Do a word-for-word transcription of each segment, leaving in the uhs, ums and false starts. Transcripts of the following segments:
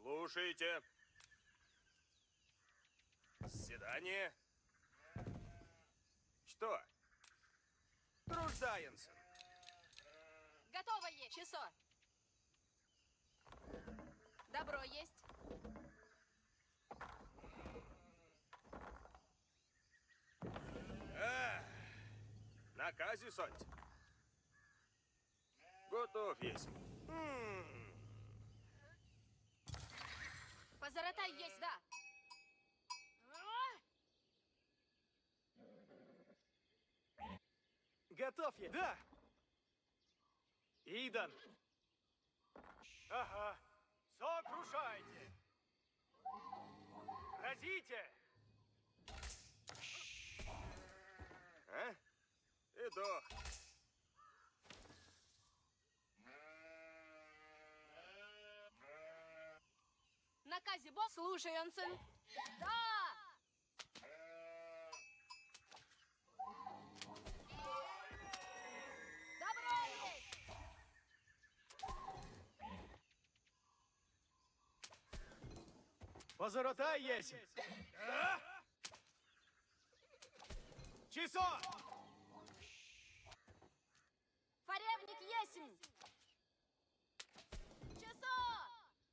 Слушайте. Заседание. Что? Труждаемся. Готово есть. Часо. Добро есть. А, наказе сонть. Готов есть. Позаратай есть, да. Готов я, да. Идан. Ага. Сокрушайте. Разите. А? Иду. Наказе бог. Слушай, Ансен. Да! Добро есть! Позоротай есть. Да? Часо! Фаревник есмь! Часо!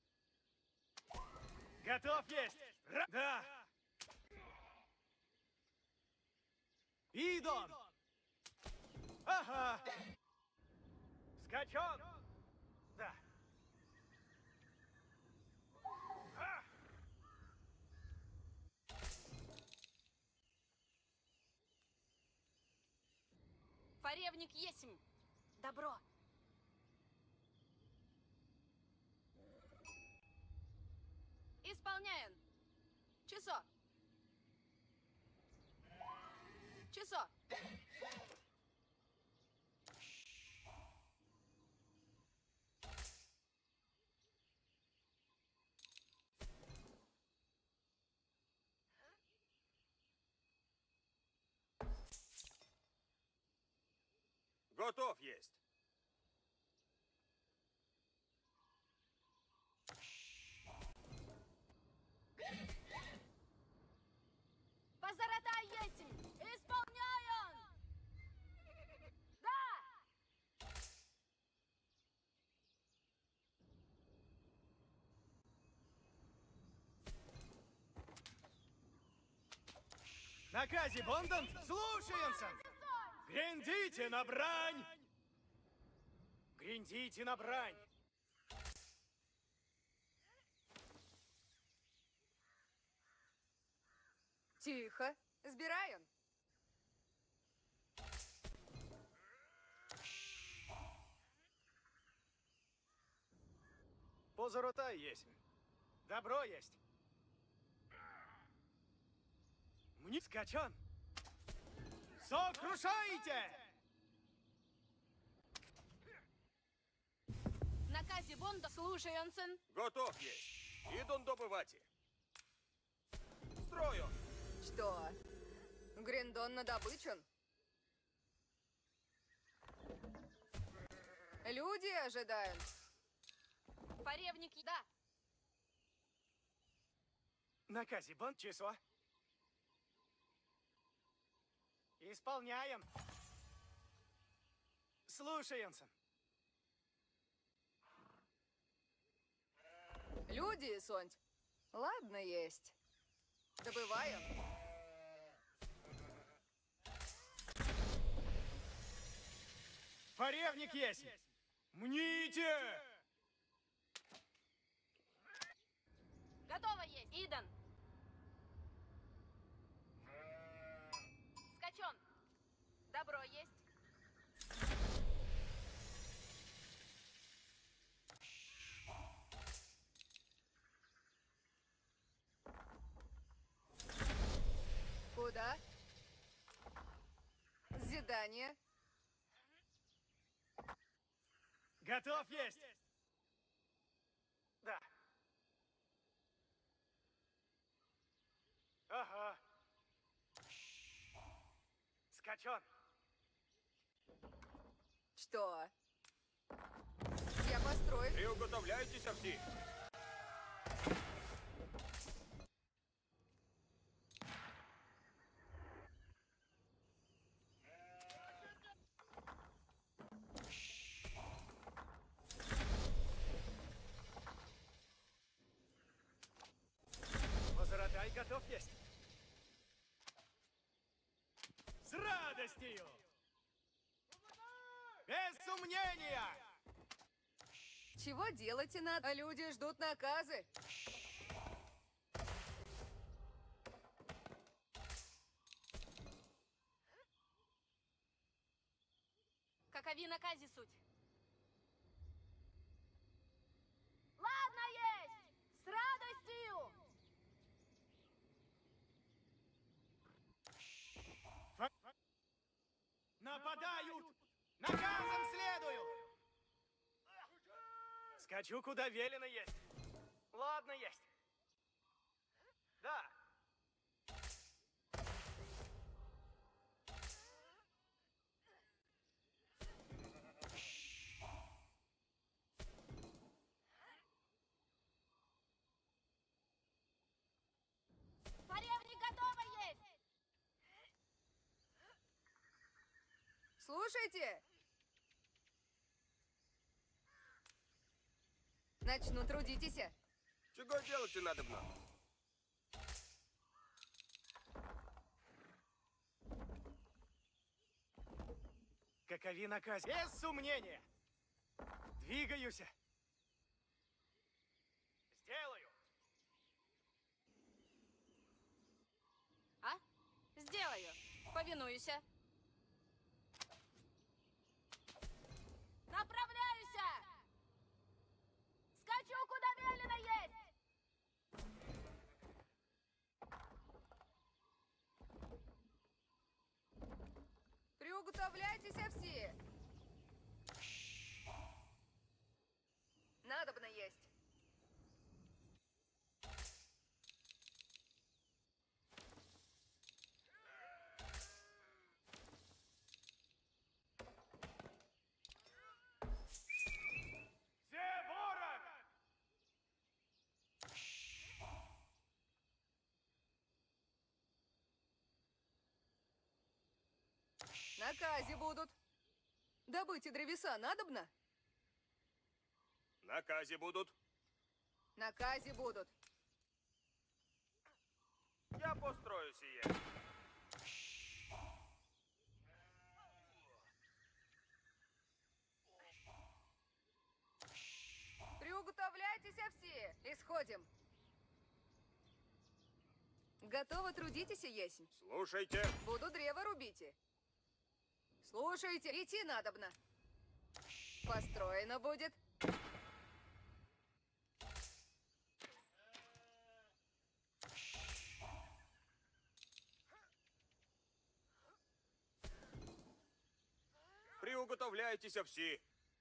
Готов есть! Ра да! Идон! Ага! Скачон! Да! А! Фаревник есмь! Добро! Исполняем! Часо! Часо! Готов есть. Позаратай есмь! Исполняем! Да! Наказе Бондон, слушаемся! Гряндите на брань! Гряндите на брань! Тихо. Збираем. Позоротай есть. Добро есть. Мне скачан. Сокрушайте! Наказе Бонда, слушай, Ансен. Готов есть. Идун добывать. Строю. Что? Гриндон надобычен? Люди ожидают. Фаревник, да. Наказе Бонд, число. Исполняем. Слушаемся. Люди, Сонть. Ладно, есть. Добываем. Фаревник есть. Мните! Готово есть. Идан. Скачон. Добро есть. Куда? Задание. Готов есть. Да. Ага. Скачон. Что? Я построю. Приготовляйтесь, все. радостью! Без сомнения! Чего делать и надо? А люди ждут наказы. Какови накази суть? Ладно есть! С радостью! Нападают! Наказом следую! Скачу, куда велено есть. Ладно есть. Да. Фаревник готова есть! Слушайте! Начну, трудитесь. Чего делать-то надобно? Какови накази? Без сомнения! Двигаюсь! Сделаю! А? Сделаю. Повинуюсь. Направляюсь! Скачу, куда велено есть! Приуготовляйтесь все. Надобно есть. Где ворог? Накази будут. Добыть и древеса надобно? Накази будут. Накази будут. Я построю сие. Приуготовляйтесь все. Исходим. Готовы, трудитесь, есмь. Слушайте. Буду древо рубите. Слушайте, идти надобно. Построено будет. Приуготовляйтесь все.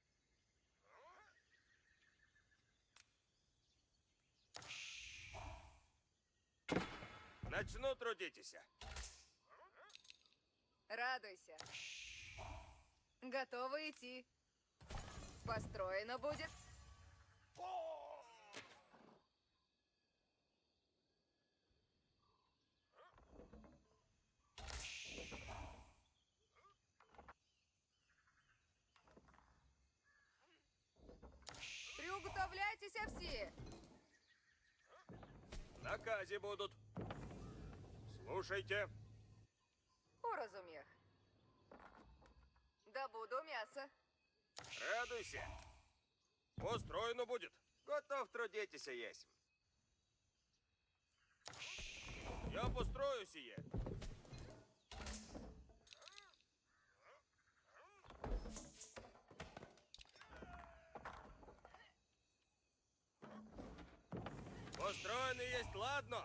Начну трудитесь. Радуйся. Готовы идти. Построено будет. Приуготовляйтесь все. Накази будут. Слушайте. Уразумех. Добуду мясо. Радуйся. Устроено будет. Готов трудитесь, есмь. Я построю сие. Построено есть, ладно.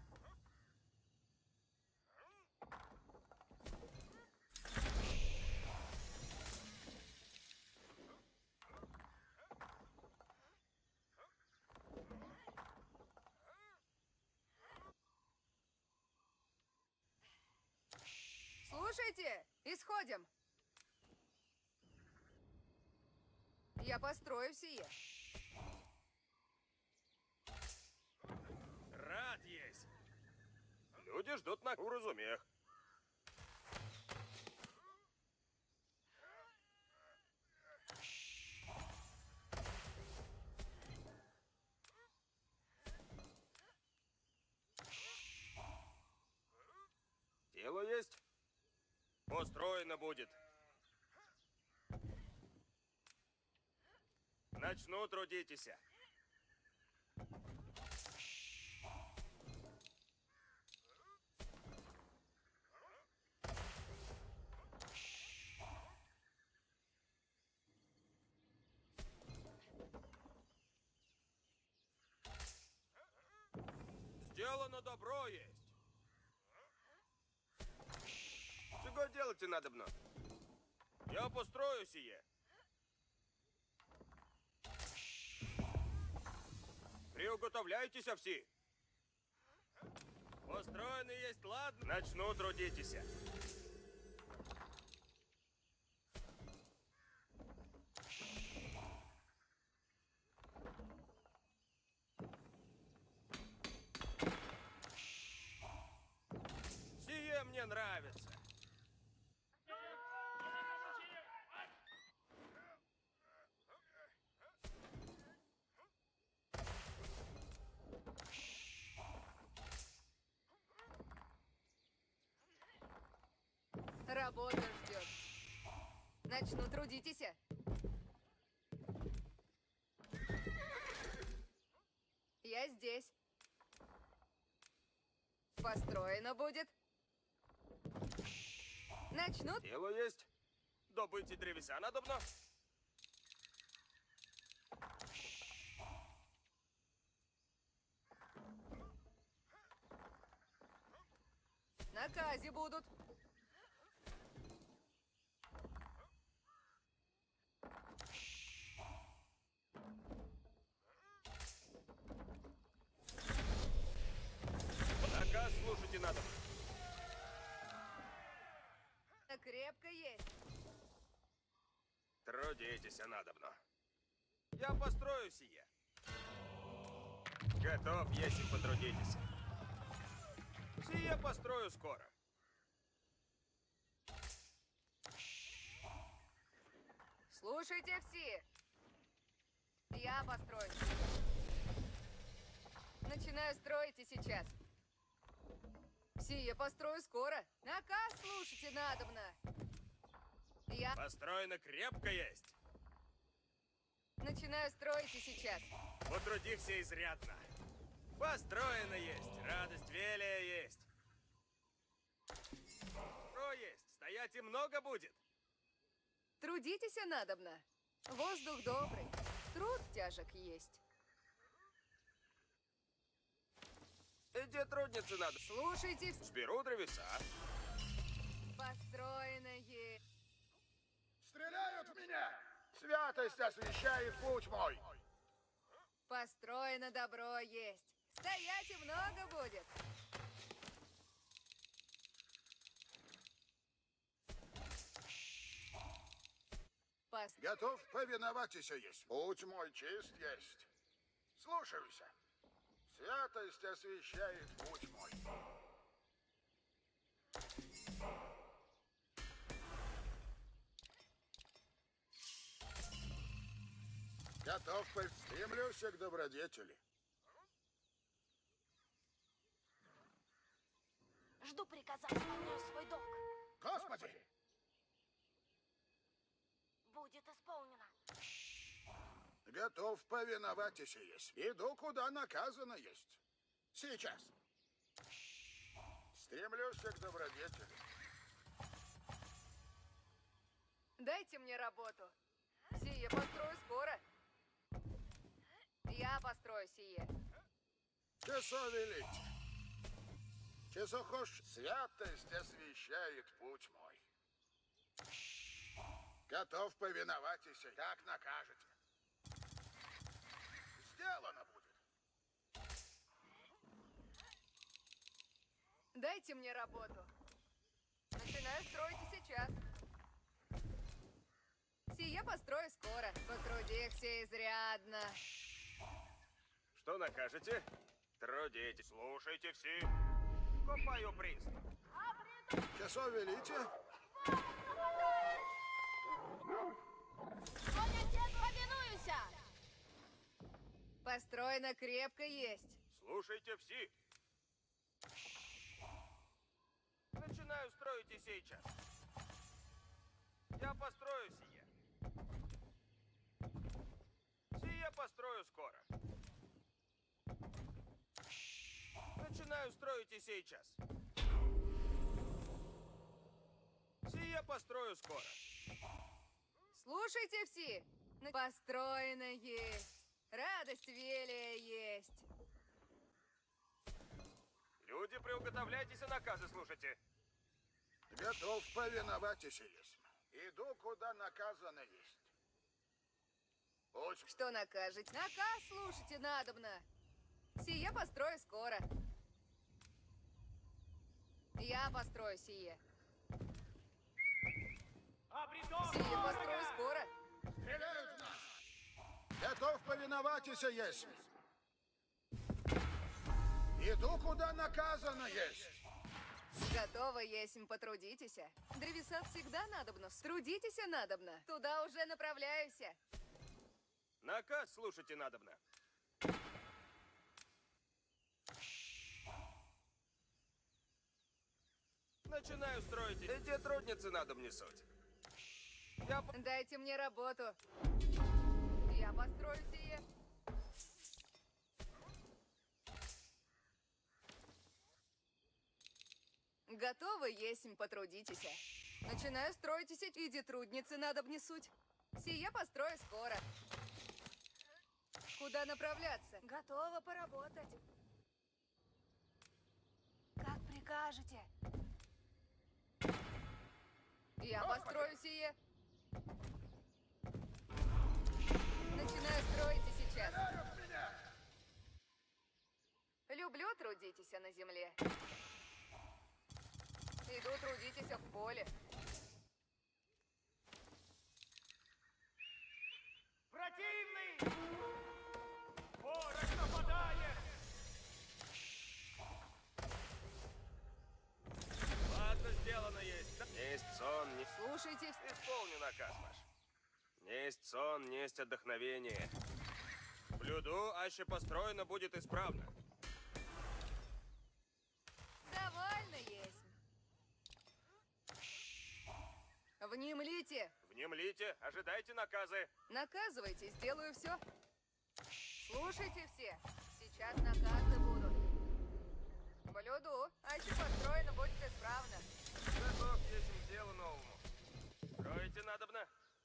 Слушайте, исходим. Я построю сие. Рад есть. Люди ждут на уразумех. Дело есть. Построено будет. Начну, трудитесь. Сделано добро есть. Чего делать надобно? Я построю сие. Приуготовляйтесь все. Построены есть, ладно? Начну, трудитесь. Сие мне нравится. Работа ждет. Начну, трудитесь. Я здесь. Построено будет. Начну. Дело есть. Добыть и древеса надобно. Наказе будут. Наказ слушайте надо. Крепко есть. Трудитесь надобно. Я построю сие. Готов, если потрудитесь. Сие построю скоро. Слушайте все. Я построю. Начинаю строить и сейчас. Сие построю скоро. Наказ слушайте надобно. Я Построено крепко есть. начинаю строить и сейчас. Потрудихся изрядно. Построено есть. Радость велия есть. Что есть? Стоять и много будет. Трудитесь надобно. Воздух добрый. Труд тяжек есть. Где трудницы надо? Слушайте, Сберу древеса. построено есть. Стреляют в меня! Святость освящает путь мой! Построено добро есть. Стоять и много будет. Пос... Готов повиноваться есть. Путь мой чист есть. Слушаюся. Святость освящает путь мой. Готов, стремлюсь к добродетели. Жду приказа, исполняю свой долг. Господи! Будет исполнено. Готов повиноваться есть. Иду, куда наказано есть. Сейчас. Стремлюсь к добродетели. Дайте мне работу. Сие построю скоро. Я построю сие. Часо велите. Часо хошь, святость освящает путь мой. Готов повиноваться, как накажете. Сделано будет. Дайте мне работу. Начинаю строить и сейчас. Сие построю скоро. Потрудихся изрядно. Что накажете? Трудитесь. Слушайте все. Копаю приступ. Часо велите. Мой отец, повинуюся! Построено крепко есть. Слушайте все. Начинаю строить и сейчас. Я построю сие. Сие построю скоро. Начинаю строить и сейчас. Сие построю скоро. Слушайте все. Построено есть. Радость велия есть. Люди, приуготовляйтесь и наказы слушайте. Готов повиноваться есть. Иду, куда наказано есть. Очень Что накажете? Наказ слушайте надобно. Сие построю скоро. Я построю сие. Обретен Сие ворога! построю скоро. стреляют в нас. Готов повиноваться есть. Иду, куда наказано есть. Готово есмь, потрудитесь. Древеса всегда надобно. Трудитесь надобно. Туда уже направляюсь. Наказ слушайте надобно. Начинаю строить. Эти трудницы надо мне суть. Я... по- Дайте мне работу. Я построю сие. Готовы есмь, потрудитесь. Начинаю строить сеть. Иди трудницы надо внесуть. Сие построю скоро. Куда направляться? Готова поработать. Как прикажете. Я построю сие. Начинаю строить и сейчас. Стреляют в меня. Люблю трудитесь на земле. Иду трудитесь в поле. Противный! Ворог нападает! Ладно, сделано есть. Несть сон, не... Слушайте. Исполню наказ ваш. Несть сон, несть отдохновение. Блюду, аще построено будет исправно. Довольно есть. Внемлите. Внемлите, ожидайте наказы. Наказывайте, сделаю все. Слушайте все. Сейчас наказы будут. Блюду, аще построено будет исправно. Готов есть к делу новому. Строите надобно.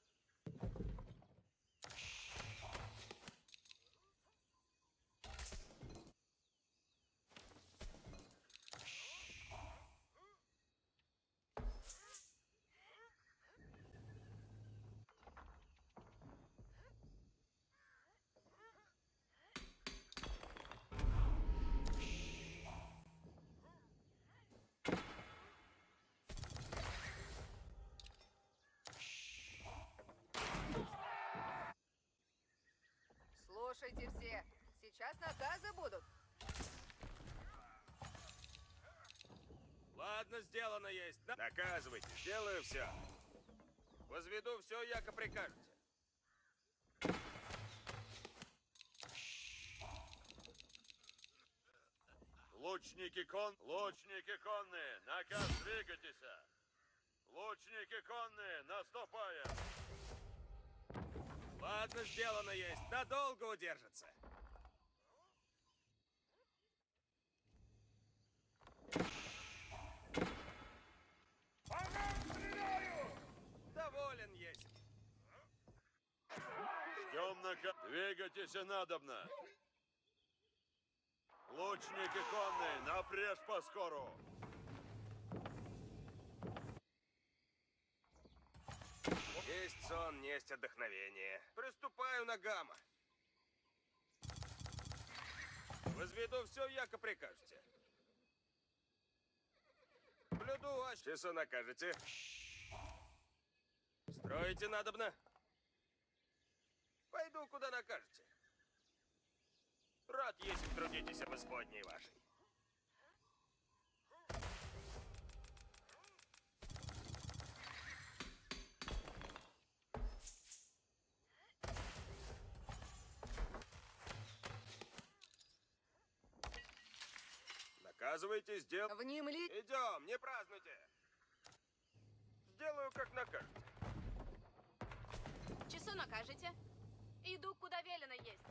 Слушайте все. Сейчас наказы будут. Ладно, сделано есть. На- Наказывайте, сделаю все. Возведу все, яко прикажете. Лучники кон... Лучники конные, наказ двигайтесь. Лучники конные, наступая. Ладно, сделано есть. Надолго удержится. Доволен есть. Ждем наказ. Двигайтесь надобно. Лучники конные, напрежь поскору. Есть сон, есть отдохновение. Приступаю на гамма. Возведу все, яко прикажете. Блюду, а часу накажете. Строите надобно. Пойду, куда накажете. Рад, если трудитесь об исподней вашей. Наказывайте, сдел... Внемли... Идем, не празднуйте. Сделаю, как накажете. Что накажете? Иду, куда велено есть.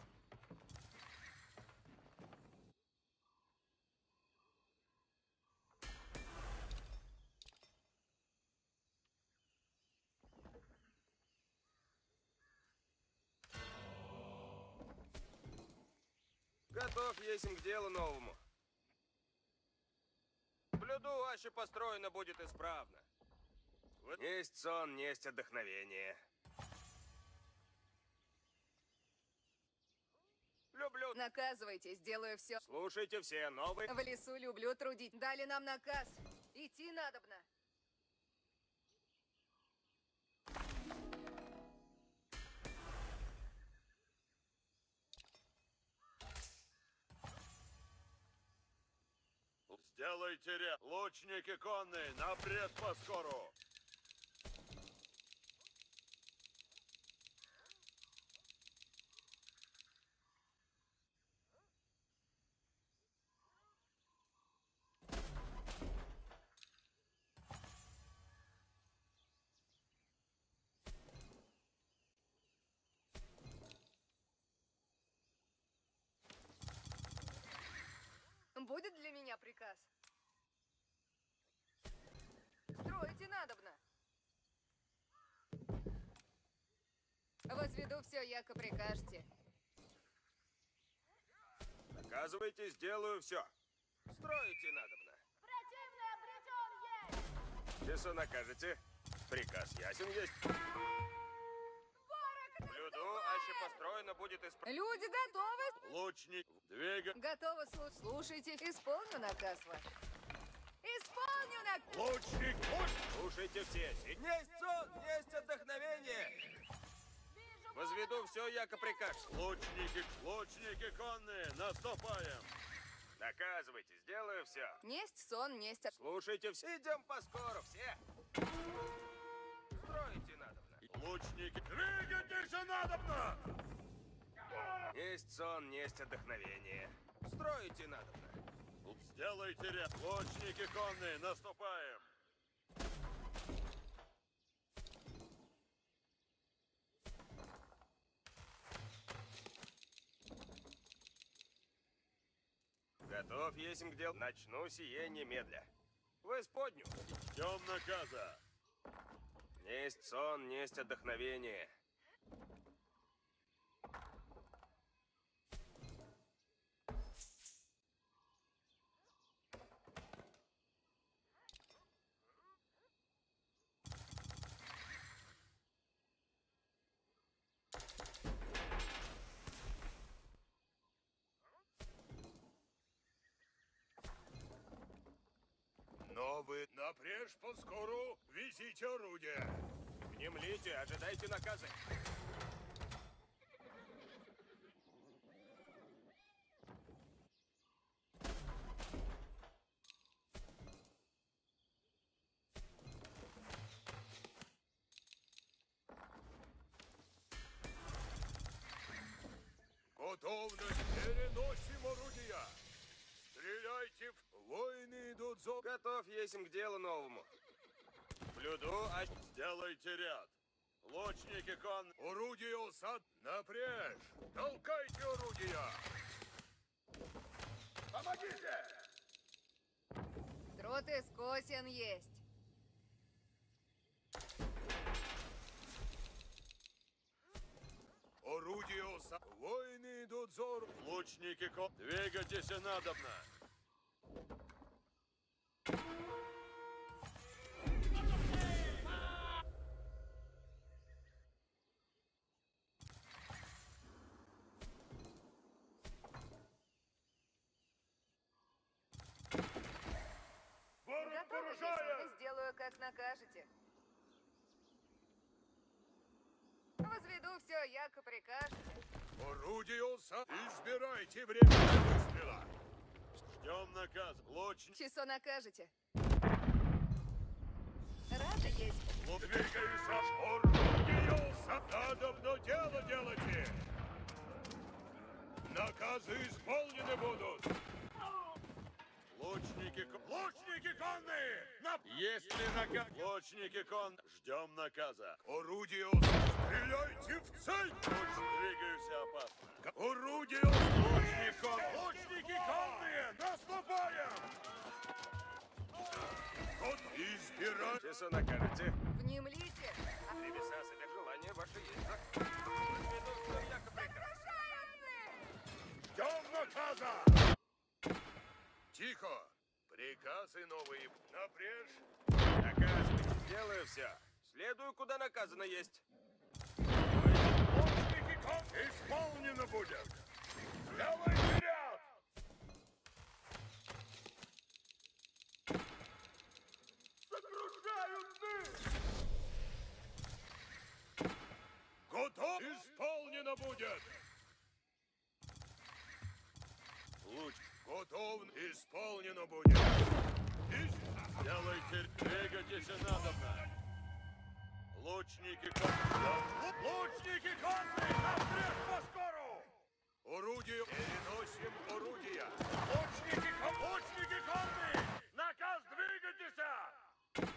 Готов есмь к делу новому. Блюду, аще построено будет исправно. Вот несть сон, несть отдохновение. Люблю. Наказывайте, сделаю все. Слушайте все, новый. В лесу люблю трудить. Дали нам наказ. Идти надобно. Сделайте ряд. Лучники конные, напред поскору. Будет для меня приказ? Строите надобно. Возведу все, яко прикажете. Наказывайте, сделаю все. Строите надобно. Противный обретен есть! Часу накажете. Приказ ясен есть. Блюду, аще построено будет исправно. Люди готовы? Лучник, двигай. Готовы слушать. Слушайте, исполню наказ ваш. Исполню наказ. Лучник, лучник. Слушайте все. Несть сон, несть отдохновение. Возведу все, яко прикажете. Лучники, лучники конные, наступаем. Наказывайте, сделаю все. Несть сон, несть... от- Слушайте все. Идем поскору, все. Строите надобно. Лучники, двигайтесь надобно. Несть сон, несть отдохновение. Строите надобно. Сделайте ряд. Лучники конные, наступаем. Готов есмь к делу. Начну сие немедля. В исподню. Ждем наказа. Несть сон, несть отдохновение. Но вы напрежь поскору везите орудие. Внемлите, ожидайте наказа. Готовность, переносим орудия. Стреляйте, в... воины идут за... Готов есмь к делу новому. Блюду, а... Сделайте ряд. Лучники кон... Орудие усад... Напрежь! Толкайте орудия! Помогите! Труд искусен есть. Орудие усад... Воины идут за... Лучники кон... Двигайтесь надобно. Готовы есмь, сделаю, как накажете. Возведу все, яко прикажете. Орудие усад... Избирайте время выстрела. Ждем наказ. Лучник... Часо накажете. Рада есть. Двигайся! Орудие усад... Надобно дело делайте! Наказы исполнены будут! Лучники, ко- лучники конные! На... Если наказ... Лучники кон... Ждем наказа. Орудие... Стреляйте в цель! Луч... Двигаюсь опасно. Орудие... Лучник кон... Лучники конные! Наступаем! Кот избирай... Часу накажете. Внемлите. Небеса, собер желание ваше есть. Возведу все яко прекрасно. Ждем наказа! Тихо! Приказы новые. Напрежь! Наказывайте, сделаю все. Следую, куда наказано есть. Лучники кон... Исполнено будет! Давай вперед! Сокрушают мы! Готов! Исполнено будет! Луч, готов! Исполнено будет! И... Делайте, двигайтесь надобно! Лучники конные! Лучники конные! Навстречу по скору! Орудие! Переносим орудия! Лучники конные! Лучники конные! Наказ двигайтесь!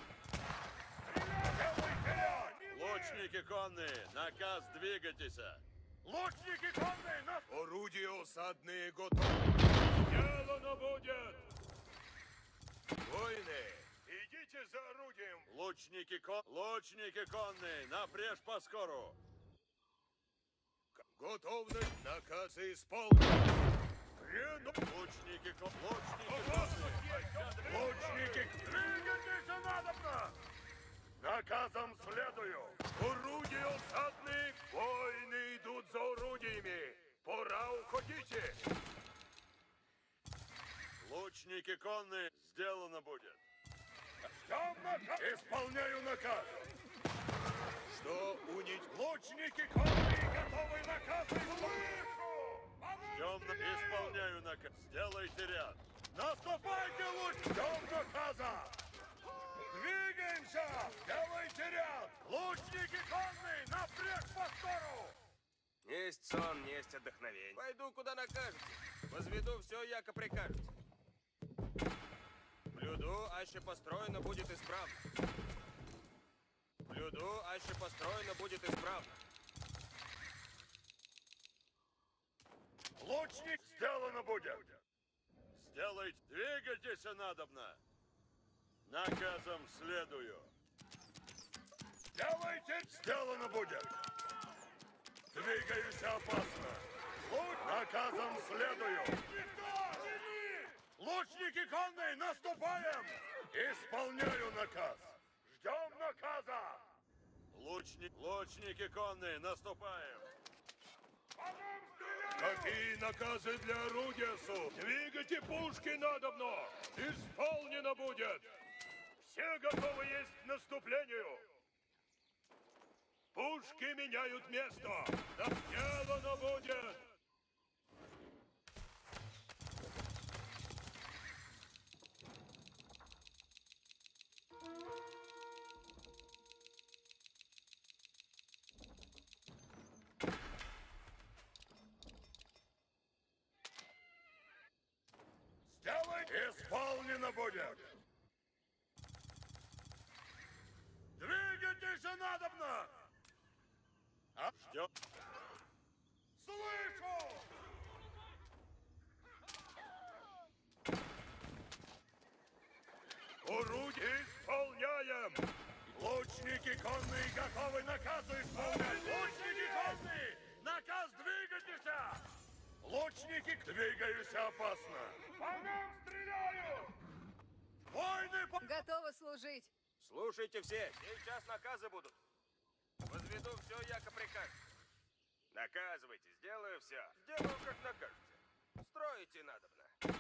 Делай вперед! Лучники конные! Наказ двигайтесь! Лучники конные! На... Орудия осадные готовы! Сделано будет! Воины! Идите за орудием! Лучники кон... Лучники конные! Напрежь по скору! Готовность! Наказы исполнены! Прену... Лучники кон... Лучники конные! Лучники! Двигайтесь надобно! Наказом следую! Орудия осадные! Воины идут за орудиями! Пора уходите! Лучники конные! Сделано будет! Ждем наказ! Исполняю наказ! Что унить? Лучники конные готовы наказ! Слышу! Ждем на... Исполняю наказ! Сделайте ряд! Наступайте, луч! Ждем наказа! Двигаемся! Делайте ряд! Лучники конные! Напряг по скору! Несть сон, несть отдохновение. Пойду, куда накажете. Возведу все, яко прикажете. Блюду, аще построено будет исправно. Блюду, аще построено будет исправно. Лучник, сделано будет! Сделайте, двигайтесь надобно! Наказом следую! Делайте, сделано будет! Двигаюсь опасно! Луч, наказом следую! Лучники конные, наступаем! Исполняю наказ! Ждем наказа! Лучни... Лучники конные, наступаем! Какие наказы для орудия, су? Двигайте пушки надобно! Исполнено будет! Все готовы есть к наступлению! Пушки меняют место! Да сделано будет! Сделай! Исполнено будет! Двигайтесь надобно! А? Ждем. Слышу! Орудие исполняем! Лучники конные готовы наказу исполнять! Лучники конные! Наказ двигайтесь! Лучники, двигаюсь опасно! По нам стреляют! Войны по... Готовы служить. Слушайте все, сейчас наказы будут. Возведу все, яко прикажете. Наказывайте, сделаю все. Сделаю, как накажете. Строите надобно.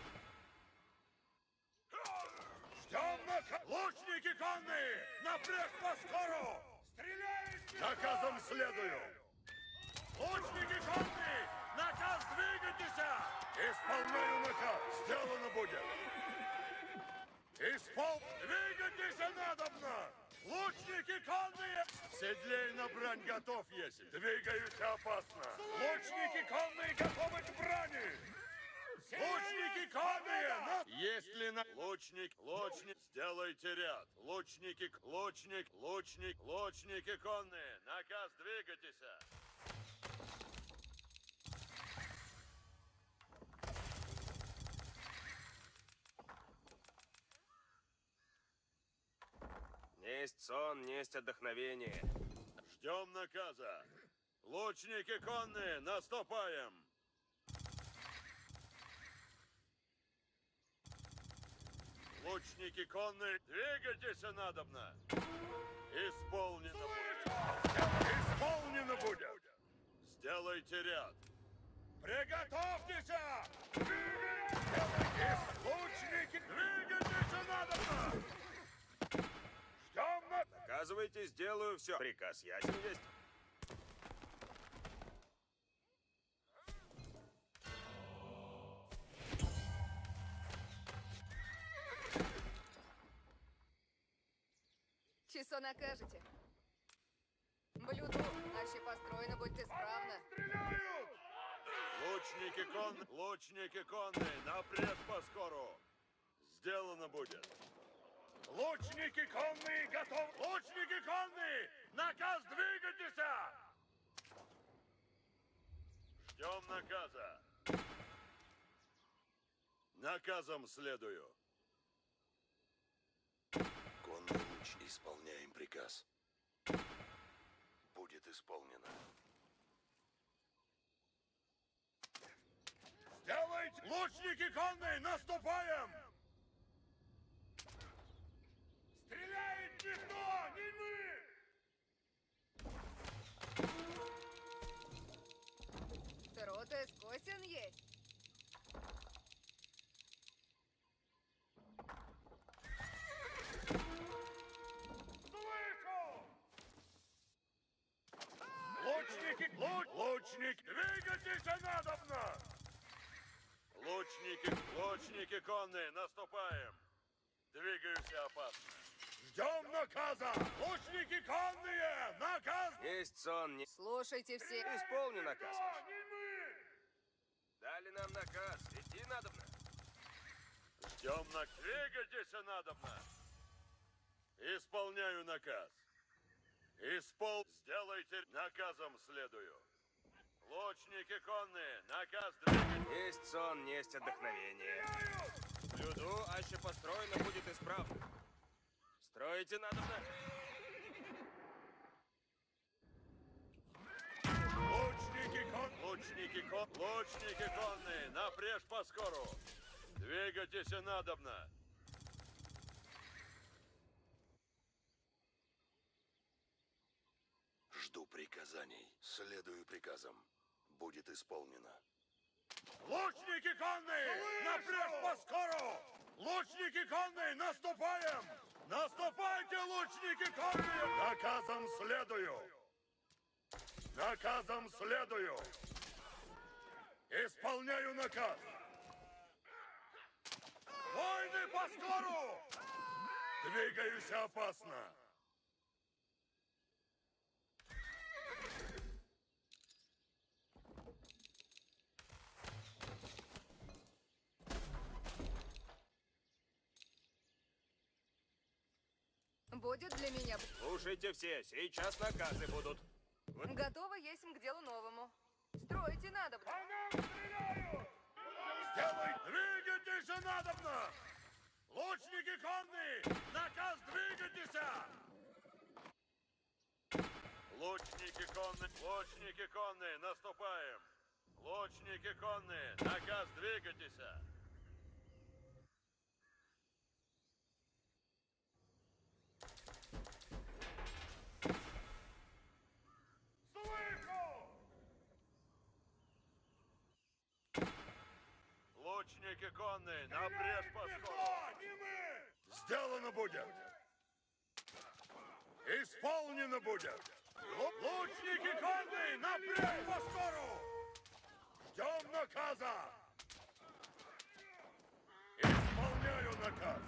Ждем наказ! Лучники конные! Напряг по скору! Стреляйте! Наказом следую! Лучники конные! Наказ двигайтесь! Исполняю наказ! Сделано будет! Испол... Двигайтесь надобно! Лучники конные! Седлей на брань готов есть! Двигаюсь опасно! Лучники конные готовы к брани! Лучники конные! На... Если на... Лучник, лучник, сделайте ряд. Лучники, лучник, лучник, лучники конные. Наказ, двигайтесь. Несть сон, несть отдохновение. Ждем наказа. Лучники конные, наступаем. Лучники конные, двигайтесь надобно. Исполнено будет. Исполнено будет. Сделайте ряд. Приготовьтесь! Лучники, двигайтесь надобно. Ждем на... Наказывайте, сделаю все. Приказ ясен есть. Часо накажете. Блюду, аще построено, будьте справно. Стреляют! Лучники конные, лучники конные, напред поскору. Сделано будет. Лучники конные готовы. Лучники конные, наказ, двигайтесь! Ждем наказа. Наказом следую. Конный луч, исполняем приказ. Будет исполнено. Сделайте! Лучники конные, наступаем! Стреляет никто, не мы! Рота скосен есть. Лучники, луч, лучник, двигайтесь надобно! Лучники, лучники конные, наступаем! Двигаюсь опасно. Ждем наказа! Лучники конные, наказ! Есть сон, не... Слушайте все. Исполню наказ. Не мы! Дали нам наказ, идти надобно. Ждем на... Двигайтесь надобно! Исполняю наказ. Испол... Сделайте... Наказом следую. Лучники конные, наказ двигать. Есть сон, несть отдохновение. Блюду, аще построено, будет исправно. Строите надобно. Лучники кон... Лучники кон... Лучники конные, напрежь поскору. Двигайтесь надобно. Жду приказаний. Следую приказам. Будет исполнено. Лучники конные, напрежь поскору. Лучники конные, наступаем. Наступайте, лучники конные. Наказом следую. Наказом следую. Исполняю наказ. Войны поскору. Двигаюсь опасно. Будет для меня. Слушайте все, сейчас наказы будут. Готово есть к делу новому. Стройте надобно. По нам стреляют! Сделай! Двигайтесь надобно! Лучники конные! Наказ, двигайтесь! Лучники конные! Лучники конные! Наступаем! Лучники конные! Наказ, двигайтесь! Лучники конные, напрежь поскору! Сделано будет! Исполнено будет! Лучники конные, напрежь поскору! Ждем наказа! Исполняю наказ!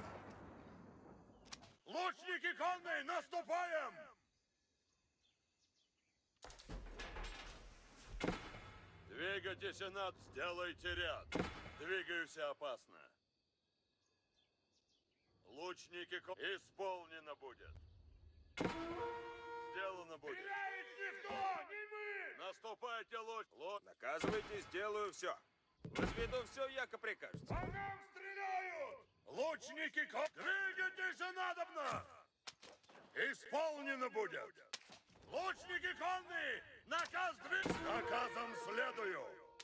Лучники конные, наступаем! Двигайтесь над, сделайте ряд. Двигаюсь опасно. Лучники ко... Исполнено будет. Сделано будет. Стреляет никто, не вы! Наступайте, луч... Луч... Наказывайте, сделаю все. Возведу все, яко прикажете. По нам стреляют! Лучники ко... Двигайтесь же надобно! Исполнено будет. Лучники конные! Наказ двигаться! Наказом следую!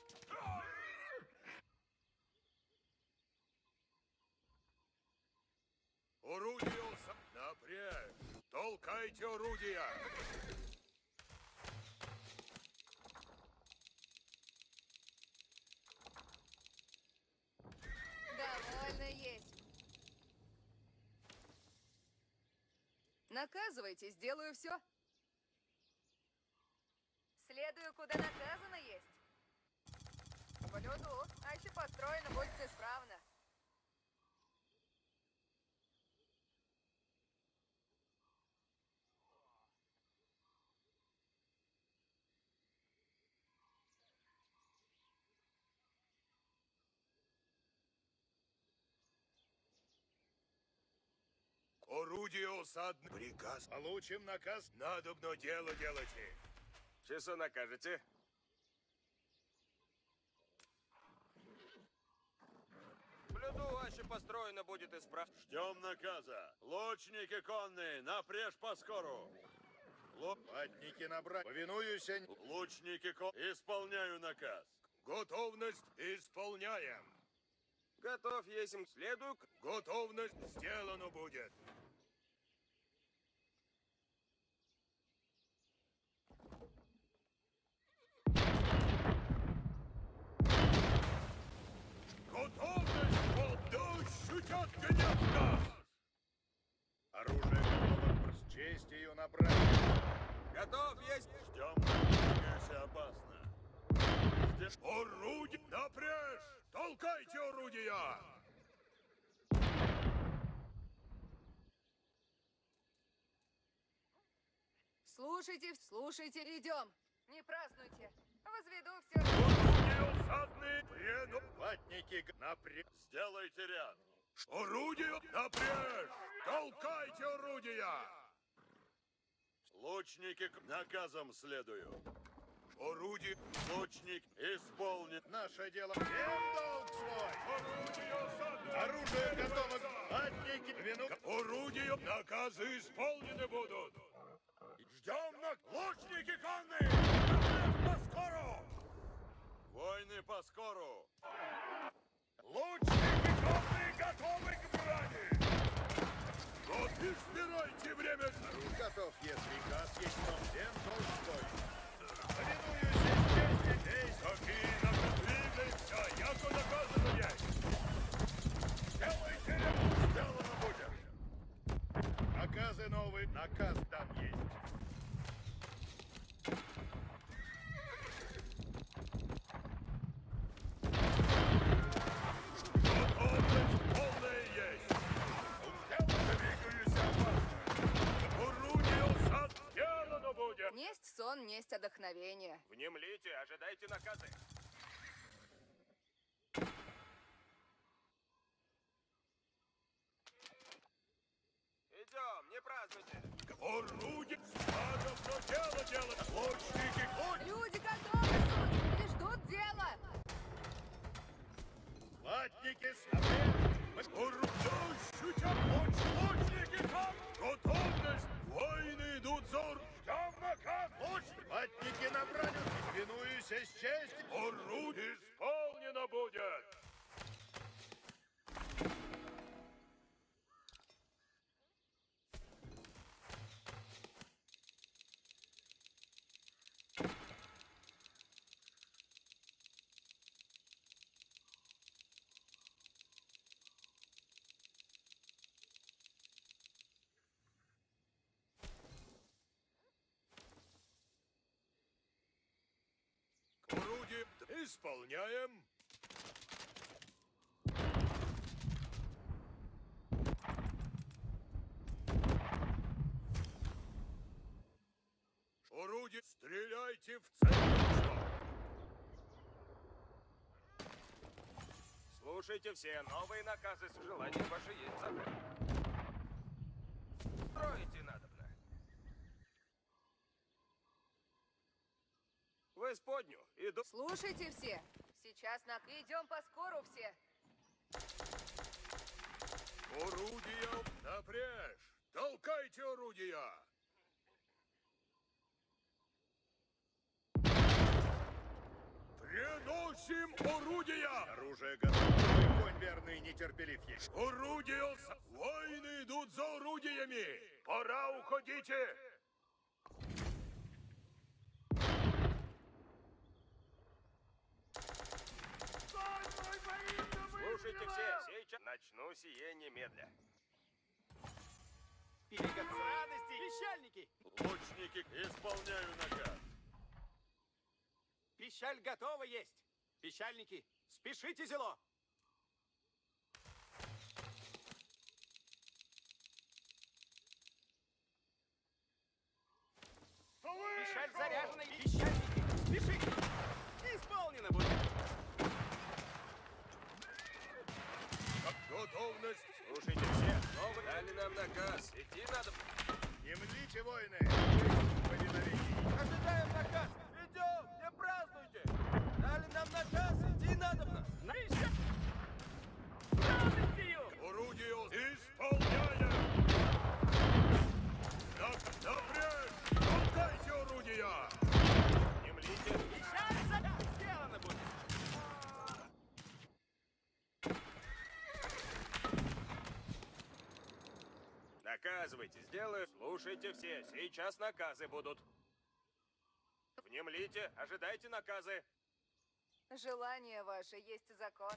Орудие напрячь! Толкайте орудия! Довольно есть. Наказывайте, сделаю все. Следую, куда наказано есть. Блюду, а еще построено будет исправно. Орудие осадное. Приказ. Получим наказ. Надобно дело делайте. Часу накажете? Блюду, аще построено будет исправно. Ждем наказа. Лучники конные, напрежь поскору. Лопатники набрать. Повинуюсь. Лучники конные. Исполняю наказ. Готовность исполняем. Готов есмь. Следую к... Готовность сделано будет. Готовность подощутят гневно! Оружие готово с честью направить. Готов есть. Ждем, двигайся опасно. Здесь орудие напряжь! Толкайте орудия! Слушайте, слушайте, идем. Не празднуйте. Возведу все. Орудие осадные! Прену! Ватники напряжь! Сделайте ряд! Орудие напряжь! Толкайте орудия! Лучники к наказам следую. Орудие, лучник, исполнит наше дело. Всем долг свой! Орудие осадное! Оружие готово! Ватники, вину! Орудие, наказы исполнены будут! Ждем на... Лучники конные! Поскору! Войны поскору! Лучники конные готовы к брани! Вот и избирайте время! Готов, если приказ есть, но всем долг свой! Повинуюсь из чести здесь! Какие двигайся, яко наказано есть! Делайте ряд, сделано будет! Наказы новые, наказ там есть! Готовность полная есть! Двигаюсь опасно! Орудие сад сделано будет! Несть сон, несть отдохновение. Внемлите, ожидайте наказы. Идем, не празднуйте. Орудие! Надо дело делать! Лучники, луч! Люди готовы, суд, и ждут дела. Ватники, смотреть! Орудие! Щутят луч! Лучники, как? Готовность! Войны идут зор! Ждем наказ! Луч! Ватники на броню! Повинуюсь из чести! Орудие исполнено будет! Орудие исполняем. Орудие, стреляйте в цель. Слушайте все, новые наказы с желанием ваше есть закон. Строите надобно. В исподню иду. Слушайте все. Сейчас на... Идем по скору все. Орудия напряжь! Толкайте орудия! Приносим орудия! Оружие готово. Конь верный, нетерпелив есть. Орудия! с- Воины идут за орудиями! Пора уходите! Слушайте все, сейчас начну сие немедля. Перегод с радости! Пищальники! Лучники, исполняю наказ. Пищаль готова есть! Пищальники, спешите зело! Пищаль заряжена и пищальники, спешите! Исполнено будет! Готовность! Слушайте все, новые дали нам наказ. Идти надо. Не млите, воины! Честь повиновений! Ожидаем наказ. Идем, не празднуйте. Дали нам наказ, идти надобно. Наища! Радостью! Орудия исполняем! На- Напрячь! Толкайте орудия! Не млите. Пищаль заряд! Сделано будет! Наказывайте, сделаю. Слушайте все, сейчас наказы будут. Внемлите, ожидайте наказы. Желание ваше есть закон.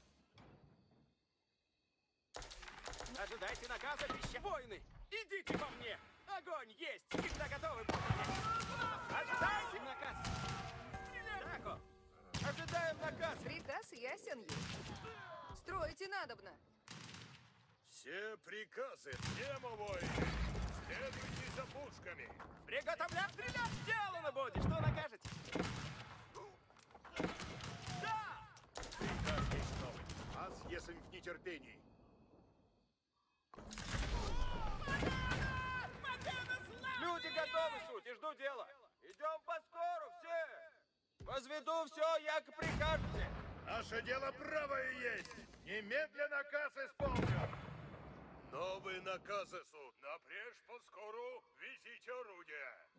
Ожидайте наказа, пища... Воины, идите по мне! Огонь есть! Всегда готовы! Ожидайте наказ! Тако! Ожидаем наказ. Приказ ясен есть. Строите надобно. Все приказы прямо, воины! Следуйте за пушками! Приготовляться стрелять! Сделано будет! Что накажете? Да! Приказ есть новый. Аз есмь в нетерпении. Люди готовы, суть, и жду дела. Идем по скору, все. Возведу все, яко прикажете. Наше дело правое есть! Немедленно наказ исполнен! Новые наказы, суд! Напряжь по скору, везите орудия!